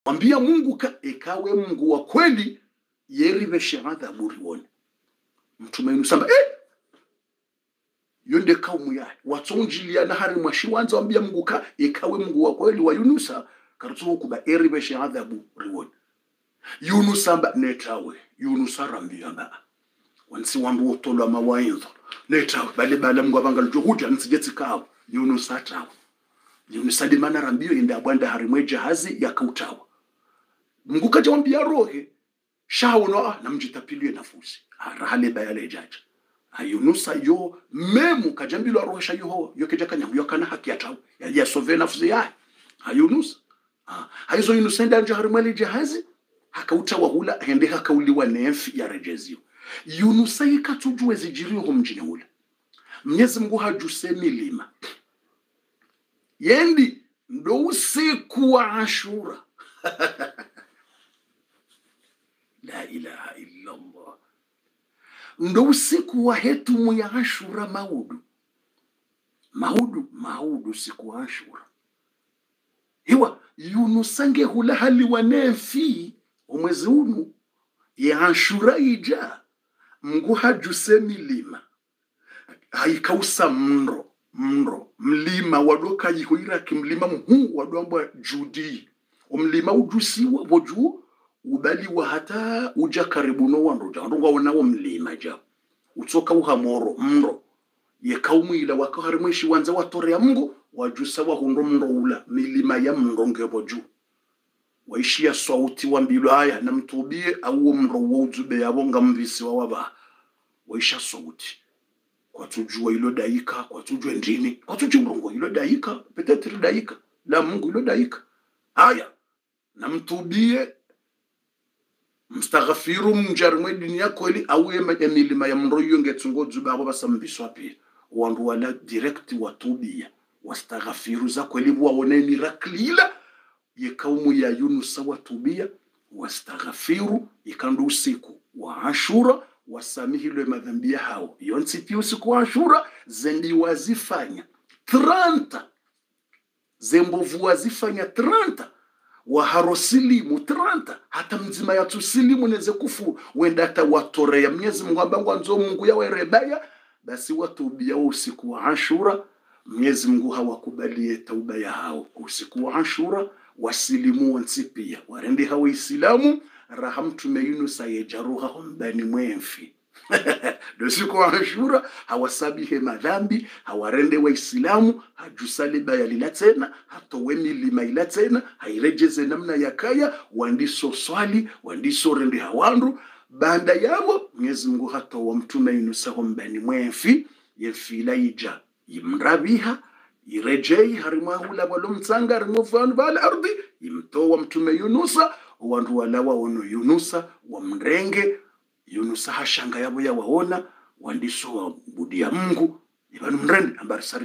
ambia Mungu ikawe Mungu wa kweli yeribeshe adhabu riwone mtume Yunusa yonde kaumu ya watonjilia na hari mwashiwanza ambia Mungu ikawe Mungu wa kweli wa Yunusa karutuhu kuba eribeshe adhabu riwone Yunusa netawe Yunusa rambia wansi wandu otolwa mawaidha netawe bale Mungu abanga juhudi ansijeti kawo Yunusa tawo Yunusa de mana rambio inda abwanda harimwe jahazi yakautawa Mungu kajawambia rohe shawo na mjitapilie nafusi arahale bayale jaja Yunusa yo memu kajambilo rohe shayo yo kejakanya yokana haki atawo ya sove nafsi ya Yunusa haizo Yunusa nda harimwe jahazi hakautawa hula hende hakauliwa nefi ya rejezio Yunusa ikatujue zijiriho mjini hula Mwenyezi Mungu hajuse milima yendi ndo usiku wa Ashura la ilaha illa Allah ndo usiku wa hetumu ya Ashura maudu siku wa Ashura hiwa Yunusa ngehula hali wa nefi umwezi unu ya Ashura ija Mungu hajuse milima haikausa mlima wadoka yihoira kimlima mhu wadwamba judi umlima ujusiwa boju ubaliwa hata uja karibu no wandoja ndonga wonawo mlima ja utoka uhamoro mro ye kaumu ila wakaharimwishi wanza watore ya Mungu wajusa wa hundo mro ula milima ya mronge boju waishia sauti wa mbilo haya na mtubie au mro wuzube ya bonga mvisi wa waba waisha sauti kwa tujua ilo daika kwa tujua ndini kwa tujua mrongo ilo daika petetri daika la Mungu ilo daika haya na mtubie mstaghfiru mjarmwe dunia kweli au milima ya mro yonge tungo zuba abo basambiswa pia wandu wala direct watubia wastaghfiru za kweli waone miraklila ye kaumu ya Yunusa watubia wastaghfiru ikandu usiku wa Ashura wasamihilwe madhambi hao yonsi pia usiku wa Ashura zendi wazifanya 30 zembovu wazifanya 30 waharosilimu 30 hata mzima ya tusilimu neze kufu wenda hata watorea Mwenyezi Mungu abangu anzo Mungu ya werebaya basi watubia usiku wa Ashura Mwenyezi Mungu hawakubalie tauba ya hao usiku wa Ashura wasilimu wansipia warendi hao Islamu rahamtume Yunusa yejaruha hombani mwenfi usiku wa Ashura hawasabihe madhambi hawarende wa Islamu hajusali bayalila tena hatowe milima ila tena hairejeze namna yakaya wandiso swali wandiso rende hawandu banda yabo Mwenyezi Mungu hatowa mtume Yunusa hombani mwenfi yefila ija imrabiha irejei harimahula walomtsanga rimofanu bala ardi imtowa mtume Yunusa wandu walawa wono Yunusa wa mrenge Yunusa hashanga yabo ya waona wandiso wa budia Mungu ibanu mrende ambari sari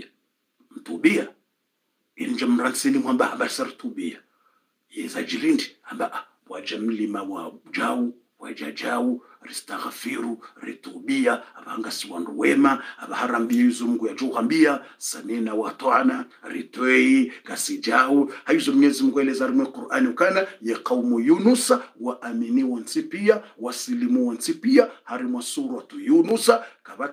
tubia inja mransini mwamba ambari sari tubia yeza jilindi amba wajamlima wa jau wajajau ristaghfiru ritubia abanga si wandu wema abaharambia yuzo Mungu ya juhambia samina wa toana ritwei kasijau haizo Mwenyezi Mungu eleza rume Qur'ani ukana ya kaumu Yunusa wa amini wansipia wasilimu wansipia harimo suratu Yunusa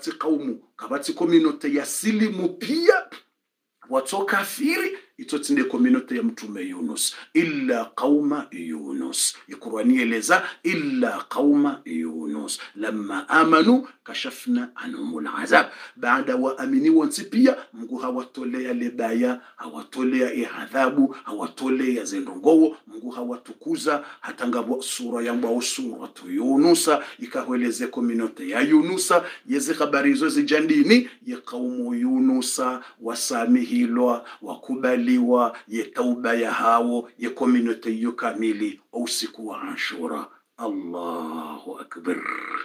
kabati community ya silimu pia watoka kafiri itotinde community ya mtume Yunus illa qauma Yunus Qur'ani eleza illa qauma Yunus lamma amanu kashafna anhumul azab baada wa amini wansipia Mungu hawatolea lebaya hawatolea adhabu hawatolea zendongowo Mungu hawatukuza hatangabo sura ya mbwa suratu Yunusa ikaheleze community ya Yunusa yeze habari hizo zijandini ya kaumu Yunusa wasamihilwa wakubaliwa ye tauba ya hao ye community yo kamili usiku wa Ashura Allahu akbar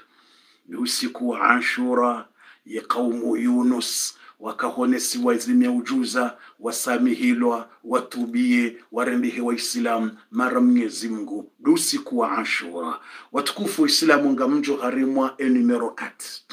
usiku wa Ashura ye kaumu Yunus wakahonesi wazimia ujuza wasamihilwa watubie warembihe wa Islam mara Mwenyezi Mungu usiku wa Ashura watukufu Islamu ngamjo harimwa enumerokati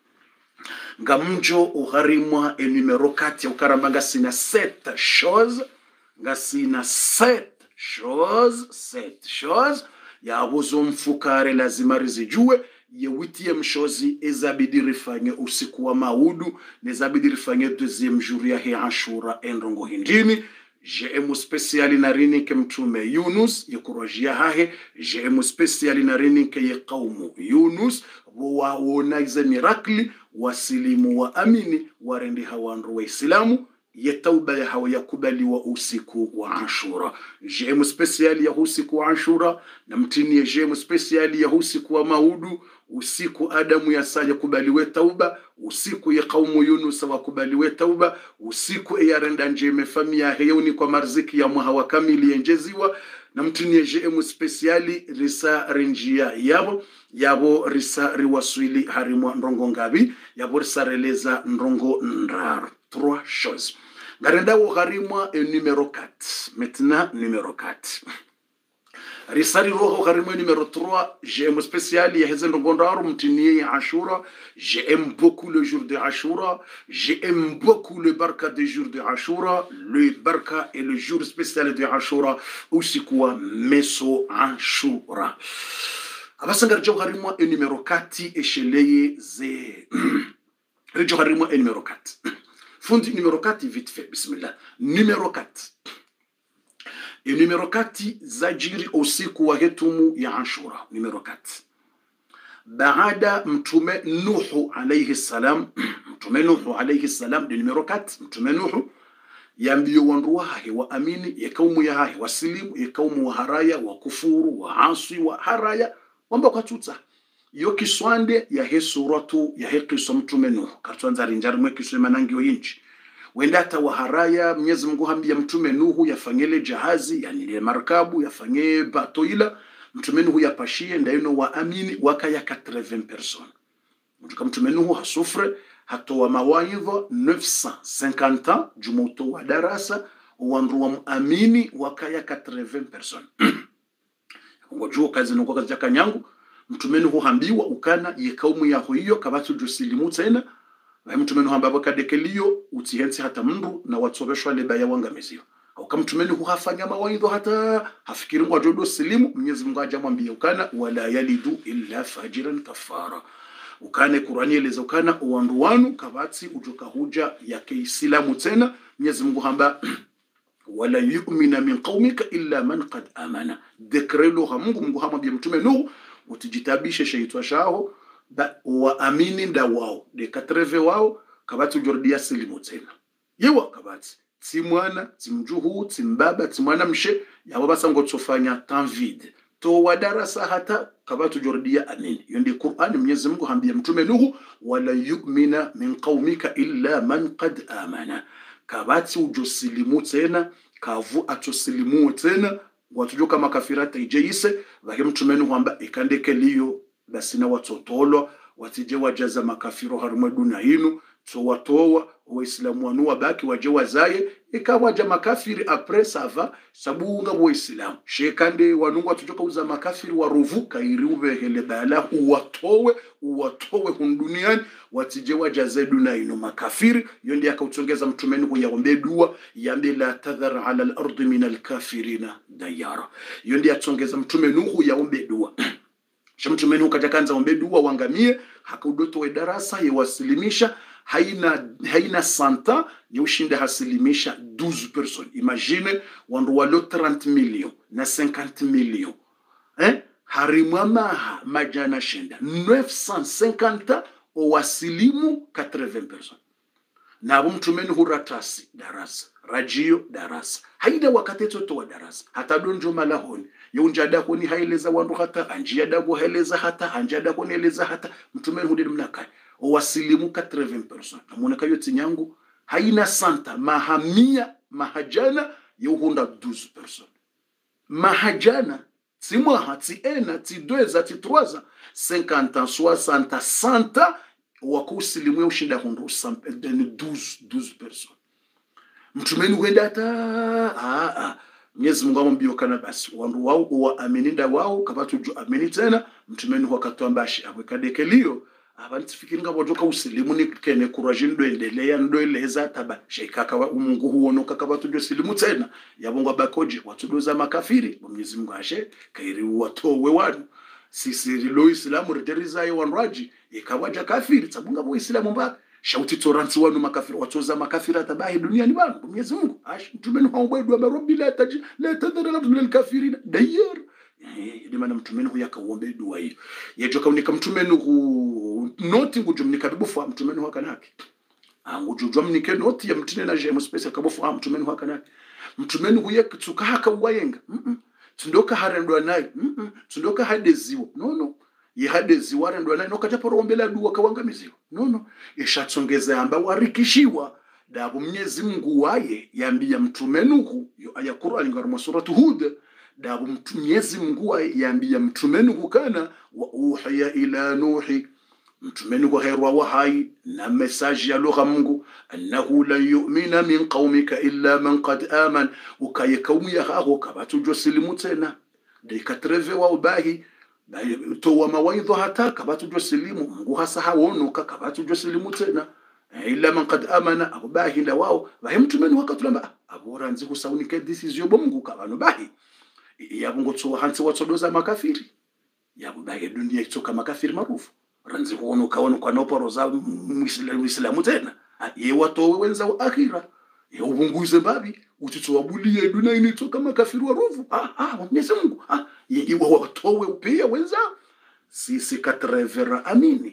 ngamjo uharimwa enumerokati ukarambanga sina 7 shows ngasina 7 chose 7 chose yabuzo mfukare lazima rizijue yewitie mshozi ezabidi rifanye usiku wa maudu nezabidi rifanye deuxième jour ya he Ashura endongo hindini jemu speciali na rinike mtume Yunus yekurojia hahe jemu speciali na rinike ye kaumu Yunus waona ize mirakli wasilimu wa amini warendi hawandu wa Islamu ye tauba ya hawa yakubaliwa usiku wa Ashura. Jemu speciali ya usiku wa Ashura na mtini ya jemu speciali ya usiku wa maudu usiku Adamu ya saa yakubaliwe tauba usiku ya kaumu Yunus wakubaliwe tauba usiku ya renda njeme famia heuni kwa marziki ya muhawa kamili yenjeziwa na mtini ya jemu speciali risa renjia yabo risa riwaswili harimwa ndrongo ngabi yabo risa releza ndrongo ndrar 3 choses. Garenda wo harimwa numéro 4. Maintenant numéro 4. Risari roho harimwa numéro 3. J'aime spécial ya hezen ndongo mtini ya Ashura. J'aime beaucoup le jour de Ashura. J'aime beaucoup le barka du jour de Ashura. Le barka est le jour spécial de Ashura. Usiku meso Ashura. Abasangar jo harimwa numéro 4 esheleye ze. Rijo harimwa numéro 4. Fundi numéro 4 vite fait, bismillah. Numéro 4. Et numéro 4 zajiri usiku wa hetumu ya Ashura. Numéro 4. Baada mtume Nuhu alayhi salam, mtume Nuhu alayhi salam de numéro 4, mtume Nuhu yambiyo wanduwa hahe wa amini ya kaumu ya hahe wa silimu ya kaumu wa haraya wa kufuru wa aswi wa haraya wamba kwa tuta. Yo kiswande ya he suratu ya he kiso mtume Nuhu kartuanza rinjari mwe kiso manangi wa inchi wendata wa haraya Mwenyezi Mungu hambia mtume Nuhu yafanyele jahazi yani ile markabu yafanye bato ila mtume Nuhu yapashie ndaino wa amini wakaya 80 personnes mtume Nuhu hasufre hatoa mawaidha 950 ans jumuto wa darasa wandu wa amini wakaya 80 personnes ngojua kazi nuko kazi kanyangu mtume Nuhu hambiwa ukana yekaumu yaho hiyo kabatu josilimu tena na mtume Nuhu hambaba kadekeliyo utihensi hata mndu na watsobeshwa leba ya wangamiziwa au kama mtume Nuhu hafanya mawaidha hata hafikiri ngwa jodo silimu Mwenyezi Mungu ajamwambia ukana wala yalidu illa fajiran kafara ukane Qur'ani eleza ukana wandu wanu kabati ujoka huja yake Islamu tena Mwenyezi Mungu hamba wala yu'mina min qaumika illa man qad amana dekrelo Mungu hamwambia mtume Nuhu utijitabishe shaitwa shao wa amini nda wao de 80 wao kabati jordia silimu tena yewa kabati ti mwana ti mjuhu ti mbaba ti mwana mshe yabo basa ngotsofanya temps vide to wadarasa hata kabati jordia amini yondi Qur'an Mwenyezi Mungu hambia mtume Nuhu wala yu'mina min qaumika illa man qad amana kabati ujosilimu tena kavu atosilimu tena watujoka makafirata ijeise vake mtume Nuhu hamba ikandeke liyo basi na watotolwa watije wajaza makafiro harumwe dunia hinu so watowa waislamu wanua baki waje wazaye ikawaja makafiri apres ava sabunga waislamu shekande wanungu watujoka uza makafiri waruvuka iriube hele bala uwatowe hunduniani watije wajaze dunia hinu makafiri yondi akautongeza mtume Nuhu yaombe dua yambe la tadhar ala al-ardi min al-kafirina dayara yondi atongeza mtume Nuhu yaombe dua mtume Nuhu katakanza ombe dua wangamie hakudoto we darasa yewasilimisha haina santa yushinde hasilimisha 12 personnes imagine wandu walo 30 millions na 50 millions harimama majana shenda 950 wasilimu 80 personnes na mtume Nuhu ratasi darasa rajio darasa haida wakati toto wa darasa hata donjo malahoni yunjada kuni haeleza wandu hata anjia go haeleza hata anjada kuni eleza hata mtume Nuhu mnakai wasilimu 80 personnes namuoneka yote nyangu haina santa mahamia mahajana yuhunda 12 personnes mahajana timwa hati ena ti 2 ti 3 50 ans 60 100 wakusilimu ushinda hundu 12 personnes mtume Nuhu wenda hata Mwenyezi Mungu amwambia kana basi wandu wao wa amininda wao kabatu ju amini tena mtume Nuhu akatoa mbashi abwekadekelio abantu fikiringa botoka usilimu ni kene courage ndo endelea ndo eleza taba shekaka Mungu huono kakaba tujo silimu tena yabonga bakoje watudoza makafiri Mwenyezi Mungu ashe kairi watowe wanu sisi lo Islamu rederizayo wanraji ikawaja kafiri tabunga bo Islamu mba shauti toransi wanu makafiri watoza makafiri tabahi dunia ni bana Mwenyezi Mungu ash mtumeni haubaidu wa rabbi la tadhara labdu lil kafirin dayar maana mtumeni huyu akaombe dua hiyo yajoka unika mtumeni hu noti ngujumnika bibufu mtumeni huwa kanaki ngujujwa mnike noti ya mtine na jemu special kabufu mtumeni huwa kanaki mtumeni huyu kutuka haka uwayenga tundoka harendwa naye tundoka hadeziwa no ye hadeziwa harendwa naye nokaja porombela dua kawangamiziwa no ishatsongeza amba warikishiwa dabu Mwenyezi Mungu waye yambia mtumeni hu yo aya Qur'an ngaruma suratu Hud dabu Mwenyezi Mungu yambia mtumeni kana wa uhiya ila nuhi mtumeni kwa herwa wahai na message ya lugha Mungu annahu la yu'mina min qaumika illa man qad aman ukaye kaumu ya haho kabatu josilimu tena dikatreve wa ubahi to wa mawaidha hata kabatu josilimu Mungu hasa hawono kabatu josilimu tena illa man qad amana ubahi nda wao bahimtumeni wakatulamba abora nzi kusaunike decision Mungu kabano bahi yabungo tso hansi watsodoza makafiri yabubaye dunia itoka makafiri marufu ranzi huono kaona kwa noporoza Muislamu tena ye watowe wenza wa akhira ye ubunguze babi utitwabulie dunia initoka makafiri warufu Mwenyezi Mungu ye watowe pia wenza sisi katrevera amini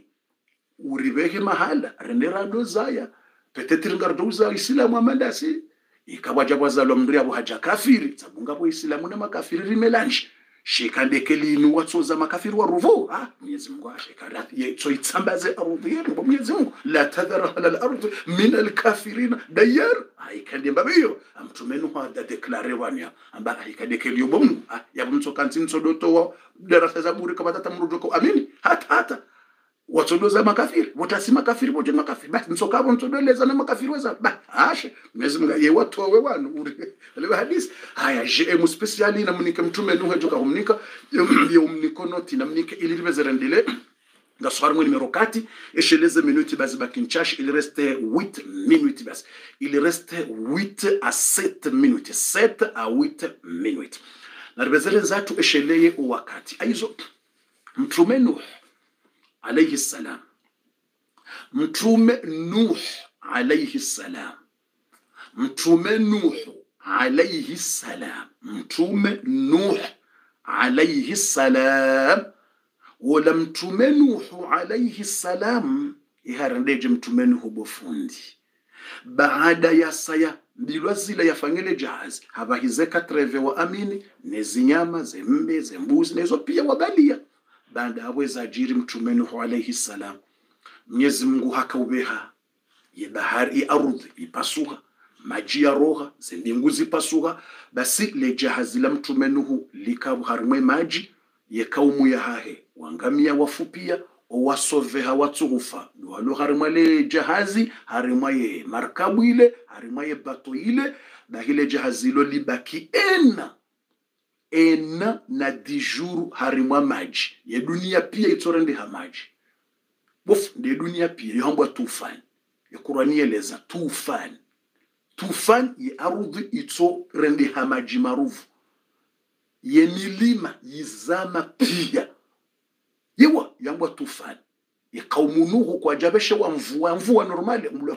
uribehe mahala rendera dozaya petetri ngardoza Islamu amandasi ikawaja wazalo mndria bo haja kafiri tabunga bo Islamu na makafiri rimelanji shikandekeli ni watsoza makafiri wa ruvu Mwenyezi Mungu ashikala yeto itsambaze ardhi yetu Mwenyezi Mungu la tadhara ala al-ard min al-kafirin dayar aikande mbabiyo amtumenu hada declare wania amba aikandekeli yobomu ya mtu kanti nsodoto wa darasa za bure kama tata mrudoko amini hata watsodoza makafiri watasima kafiri boje makafiri basi nsokabo ntodoleza na makafiri weza ashe Mwenyezi Mungu ye watu wawe wanu ile hadisi haya je mu speciali na mnike mtume nuhe joka kumnika ye umnikonoti na mnike ili livezerendele ngaswara mwe numero 4 esheleze minute basi bakinchash il reste 8 minutes basi il reste 8 à 7 minutes 7 à 8 minutes na livezere zatu esheleye wakati aizo mtume nuhe عليه السلام متوم نوح عليه السلام متوم نوح عليه السلام متوم نوح عليه السلام ولم متوم نوح عليه السلام iharandeje mtume nuhu bofundi baada ya saya bilwazila yafangele jahazi habahizeka treve wa amini nezinyama zembe zembuzi nezo pia wabalia baada aweza ajiri mtume Nuhu alayhi salam Mwenyezi Mungu hakaubeha ye bahari ardhi ipasuha maji ya roha zimbingu zipasuha basi le jahazi la mtume Nuhu likabuharimwe maji ye kaumu ya hahe wangamia wafupia owasoveha watsuhufa duhalo harimwe le jahazi harimwe ye markabu ile harimwe ye bato ile bahile jahazi lo libaki ena na dijuru harimwa maji ya dunia pia itorende ha maji bof de dunia pia yohambwa tufani ya Qur'ani eleza tufani ya ardhi itorende ha maji marufu ya milima yizama pia yewa yambwa tufani ya kaumu Nuhu kwa jabeshe wa mvua normali mlo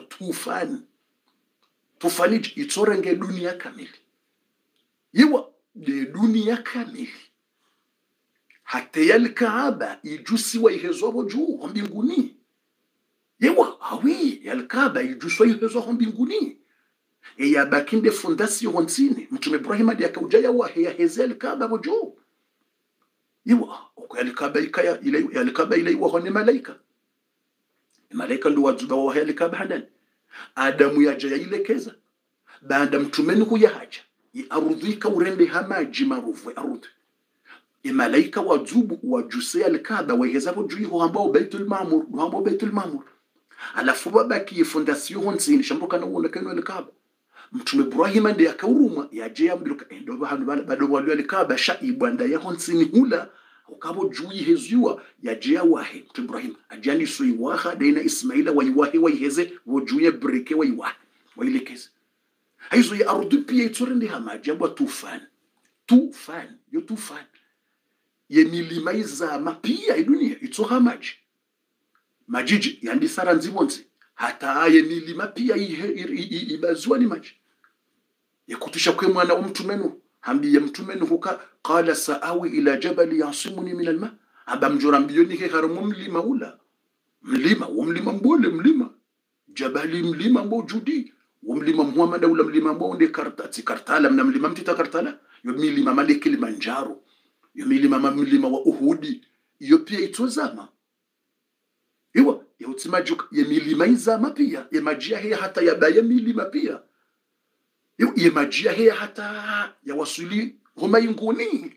tufani itorenge dunia kamili yewa de dunia kamili hata ya Kaaba ijusiwa ihezo juu mbinguni yewa hawi ya Kaaba ijusiwa ihezo mbinguni ya bakinde fondation nsini mtume Ibrahim hadi akaujaya wa ya hezel Kaaba juu yewa kwa Kaaba ikaya ile Kaaba ile wa ni malaika ndio wajuba wa ya Kaaba hadani Adamu yaja yailekeza baada mtume Nuhu yahaja ardhika urende hamaji marufu ardhi malaika wajubu wajusea al-Kaaba wahezabu juu ambao Baitul Mamur alafu babaki fondation nsini shambuka na uona kano al-Kaaba mtume Ibrahim ndiye akauruma yaje ambiruka ndo bado wali al-Kaaba shaibanda ya nsini hula ukabo juu ihezua yajia wahe Ibrahim ajani sui waha daina Ismaila waiwahe waiheze wojuye breke waiwahe wailekeze haizo ya ardu pia itorende hamaji abwa tufan yo tufan ye milima izama pia idunia itoha maji majiji yandi sara nzibonzi hata ye milima pia ibazua ni maji yakutusha kwe mwana umtumenu hambi ya mtumenu huka qala saawi ila jabali yasimuni min alma aba mjorambiyoni ke haramu mlima ula mlima mbole mlima jabali mlima mbo judi mlima Muhammad ula mlima mbo nde kartala mna mlima mtita kartala yo milima male Kilimanjaro yo milima wa Uhudi yo pia itozama iwa ya utimajuk ya milima izama pia ya majia hea hata ya baya milima pia ya majia hea hata ya wasuli homa yunguni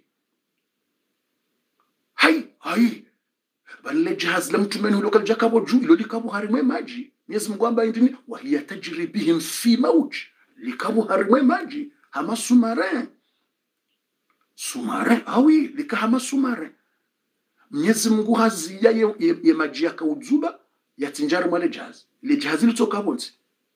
hai bale jihaz lam tumenu lokal jakabo juu ilo likabu harimwe maji Mwenyezi Mungu amba indini wa hiya tajri bihim fi mawj likabu harimwe maji hama sumare awi likahama sumare Mwenyezi Mungu hazia ye maji yakauzuba yatinjari mwale jihaz ile jihaz ilitoka bonzi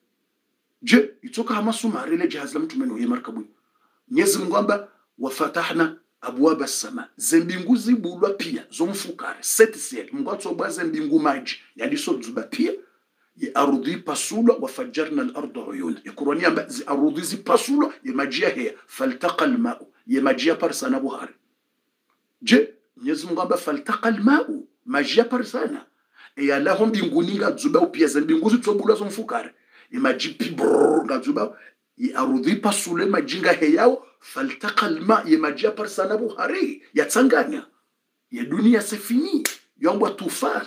je itoka hama sumare ile jihaz la mtumenu ye markabu Mwenyezi Mungu amba wafatahna abwaba sama zembingu zibulwa pia zomfukare setisiel Mungu atsobwa zembingu maji yaliso zuba pia ye arudi pasulwa wafajarna al-ardha uyun ikurani amba zi arudi zi pasulwa ye maji ya faltaqa al-ma'u ye maji ya parsana buhari je Mwenyezi Mungu amba faltaqa al-ma'u maji ya parsana ya lahum binguni ngazuba pia zembingu zitsobulwa zomfukare ye maji pibro ngazuba ye arudi pasule majinga heyao faltaqa alma ye majia parsana buhari ya tsanganya ya dunia sefini yomba tufan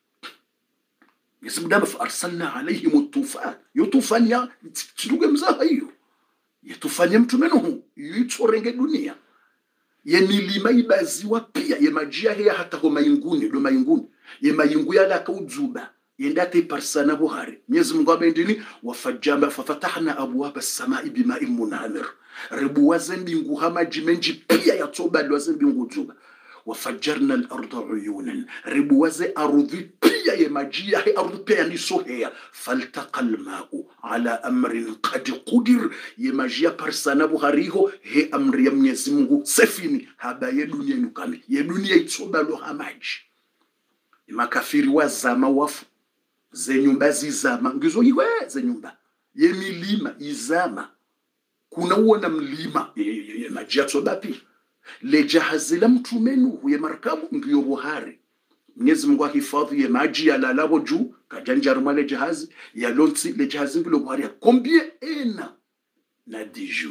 yasmudama fa arsalna alayhim tufan yo tufan ya tsiruge mzaha hiyo ya tufan ya mtumenu yitorenge dunia ye milima ibaziwa pia ye majia heya hata ho mayinguni do mayinguni ye mayingu yala kauzuba yendate parsana buhari Mwenyezi Mungu abendini wafajama fafatahna abwaba as-samai bima'in munhamir ribuwaze mbingu hamaji menji pia yatoba liwaze mbingu zuba wafajarna al-ardha uyunan ribuwaze arudhi pia ye maji ya arudhi pia ni sohea faltaqa al-ma'u ala amrin qad qudir ye maji ya parsana buhariho he amri ya Mwenyezi Mungu sefini haba ye dunia nukami ye dunia itoba lo hamaji makafiri wa zama wafu zenyumba zizama ngizo iwe zenyumba ye milima izama kuna uona mlima maji yatsobapi le jahazi la mtumenu huye markabu ngiyo buhari Mwenyezi Mungu ahifadhi ye maji ya lalabo juu kajanjaru male jahazi ya lonsi le jahazi ngilo buhari combien ena na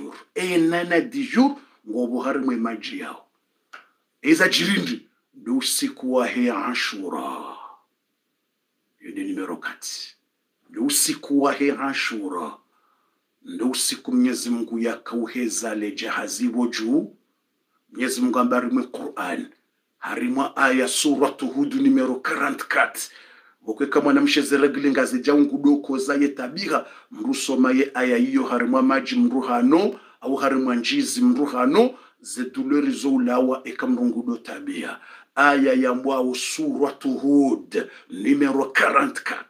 10 jours ngo buhari mwe maji yao eza jirindi do siku wa he Ashura yode numero 4 do siku wa he Ashura ndo usiku Mwenyezi Mungu yakauheza le jahazi juu Mwenyezi Mungu ambari mwe Qur'an harimwa aya suratu Hud numero 44 bokwe kama na mshezeragle ngazi jangu doko za yetabira mrusoma ye aya hiyo harimwa maji mruhano au harimwa njizi mruhano zeduleri zoulawa ekamrungu do tabia aya ya mbwa suratu Hud numero 44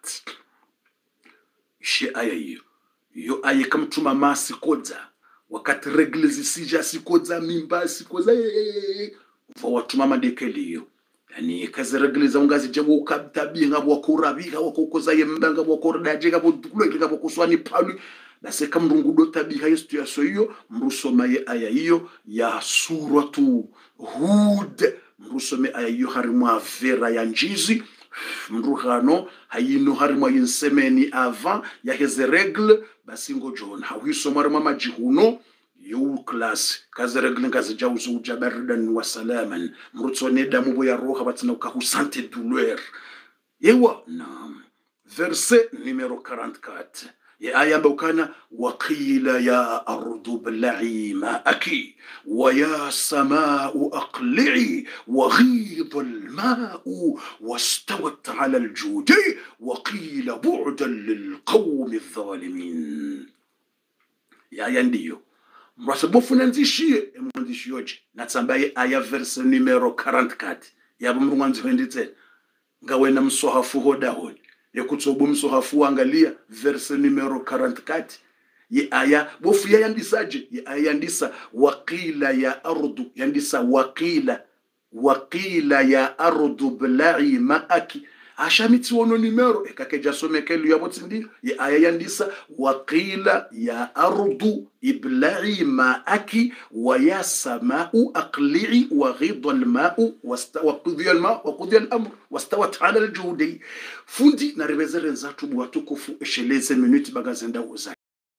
she aya hiyo yo aye kamtuma masi kodza wakati regle zisija sikodza mimba sikodza fa watuma madekeliyo yani kaze regle za ungazi jabo ukabtabi ngabo kurabika wakokoza yembanga wakordaje ngabo dukulo ngabo kuswani palu base kamrungu do tabi hayestu ya soyo mrusoma ye aya hiyo ya suratu Hud mrusome aya hiyo harimwa vera ya njizi mruhano hayino harimwa yinsemeni avant ya heze regle basi ngo John hawiso marama majihuno yo class kaze regle ngaze jawuzu ujabardan wa salaman mrutsone damu bo ya roha batina ukahusante douleur yewa nam verset numero 44 يا آية بوكانا وقيل يا أرض ابلعي ماءك ويا سماء أقلعي وغيض الماء واستوت على الجود وقيل بعدا للقوم الظالمين يا آية نديو mwasabo funanzishie emwandishioje natsambaye aya verse numero 44 yabo mrungwanzi henditse ngawena msohafu hoda hodi yakutsobu msohafu angalia verse numero 44 ye aya bofu yandisaje ye aya yandisa waqila ya ardu yandisa waqila ya ardu bla'i ma'aki ashamitsi wono numero ekakeja somekelu yabotsindi ye aya yandisa waqila ya ardu ibla'i ma'aki wa ya sama'u aqli'i wa ghidha al-ma'u waqudhiya al-ma'u wa qudhiya al-amr wastawat 'ala al-judi fundi na rebezere nzatu watukufu esheleze minute bagazenda uza